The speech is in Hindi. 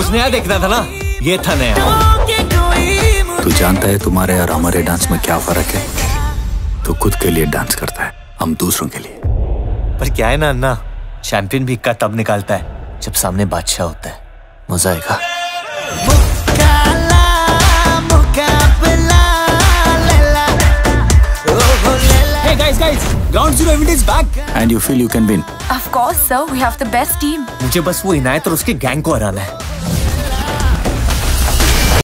कुछ नया देखना था ना, ये था नया। तू जानता है तुम्हारे और हमारे डांस में क्या फर्क है? तू खुद के लिए डांस करता है, हम दूसरों के लिए। पर क्या है ना अन्ना, चैंपियन भी इक्का तब निकालता है जब सामने बादशाह होता है। मजा आएगा। Hey guys, Ground Zero event is back. And you feel you can win? Of course, sir. We have the best team. मुझे बस वो इनायत और उसके गैंग को हराना है।